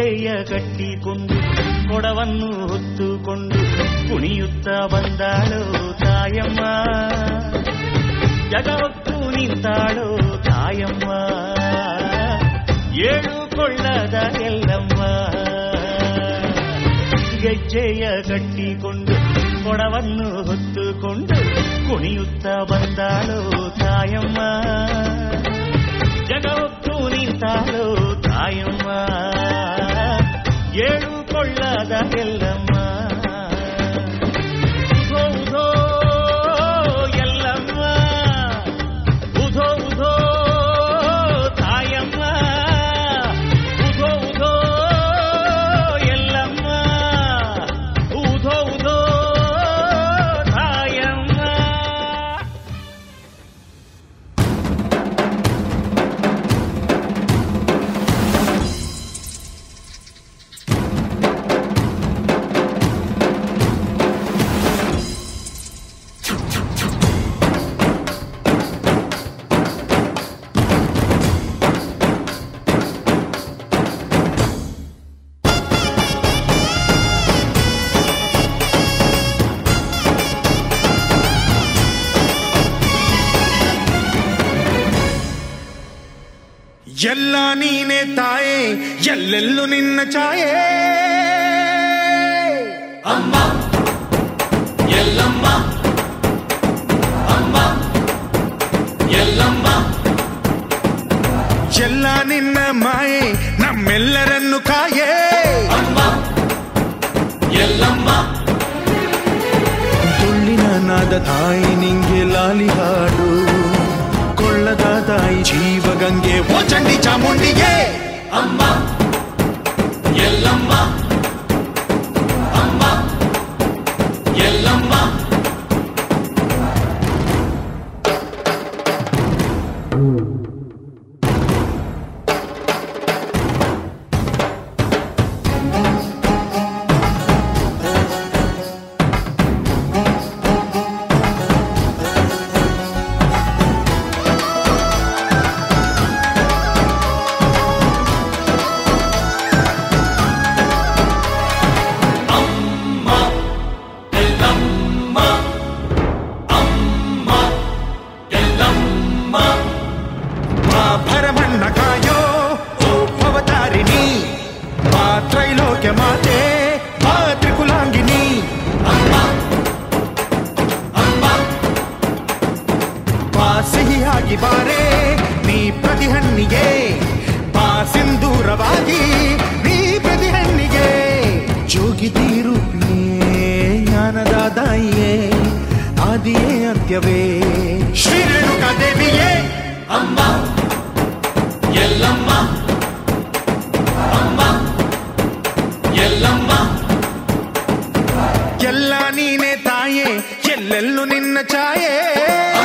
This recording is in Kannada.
ಗೆಜ್ಜೆಯ ಕಟ್ಟಿಕೊಂಡು ಕೊಡವನ್ನು ಹೊತ್ತುಕೊಂಡು ಕುಣಿಯುತ್ತ ಬಂದಾಳೋ ತಾಯಮ್ಮ, ಜಗ ಹೊತ್ತು ನಿಂತಾಳೋ ತಾಯಮ್ಮ, ಏಳು ಕೊಳ್ಳದ ಎಲ್ಲಮ್ಮ. ಗೆಜ್ಜೆಯ ಕಟ್ಟಿಕೊಂಡು ಕೊಡವನ್ನು ಹೊತ್ತುಕೊಂಡು ಕುಣಿಯುತ್ತ ಬಂದಾಳೋ ತಾಯಮ್ಮ, ಜಗ ಹೊತ್ತು ನಿಂತಾಳೋ ತಾಯಮ್ಮ, ಏಳು ಕೊಳ್ಳದ ಎಲ್ಲಮ್ಮ. ಉಧೋ ಉಧೋ ಎಲ್ಲಮ್ಮ, ಉಧೋ ಉಧೋ ತಾಯಮ್ಮ, ಉಧೋ ಉಧೋ ಎಲ್ಲಮ್ಮ, ಉಧೋ ಉಧೋ ತಾಯಮ್ಮ. ಎಲ್ಲ ನೀನೆ ತಾಯೇ, ಎಲ್ಲೆಲ್ಲೂ ನಿನ್ನ ಛಾಯೆ. ಅಮ್ಮ ಎಲ್ಲಮ್ಮ, ಅಮ್ಮ ಎಲ್ಲಮ್ಮ, ಎಲ್ಲ ನಿನ್ನ ಮಾಯೆ ನಮ್ಮೆಲ್ಲರನ್ನು ಕಾಯೆ. ಅಮ್ಮ ಎಲ್ಲಮ್ಮ, ತುಳ್ಳಿನ ನಾದ ತಾಯಿ ನಿಂಗೆ ಲಾಲಿ ಹಾಡು, ಕೊಳ್ಳದ ತಾಯಿ ಜೀವಗಂಗೆ ಓ ಚಂಡಿ ಚಾಮುಂಡಿಗೆ. ಅಮ್ಮ ಎಲ್ಲಮ್ಮ, ಅಮ್ಮ ಎಲ್ಲಮ್ಮ, ಭರಮಣ್ಣ ಕಾಯೋ ಓ ಭವತಾರಿಣಿ, ಮಾ ತ್ರೈಲೋಕ್ಯ ಮಾತೆ, ಮಾ ತ್ರಿಕುಲಾಂಗಿನಿ. ಅಮ್ಮ ಅಮ್ಮ, ಬಾ ಸಿಹಿಯಾಗಿ ಬಾರೆ ನೀ ಪ್ರತಿಹಣ್ಣಿಗೆ, ಬಾ ಸಿಂಧೂರವಾಗಿ ನೀ ಪ್ರತಿಹಣ್ಣಿಗೆ. ಜೋಗಿತಿ ರೂಪಿಯೇ ಜ್ಞಾನದ ದಾಯಿಯೇ, ಆದಿಯೇ ಅಂತ್ಯವೇ ಶ್ರೀ ರೇಣುಕಾ ದೇವಿಯೇ. ಅಮ್ಮ ಎಲ್ಲಮ್ಮ, ಅಮ್ಮ ಎಲ್ಲಮ್ಮ, ಎಲ್ಲ ನೀನೆ ತಾಯೇ, ಎಲ್ಲೆಲ್ಲೂ ನಿನ್ನ ಛಾಯೆ.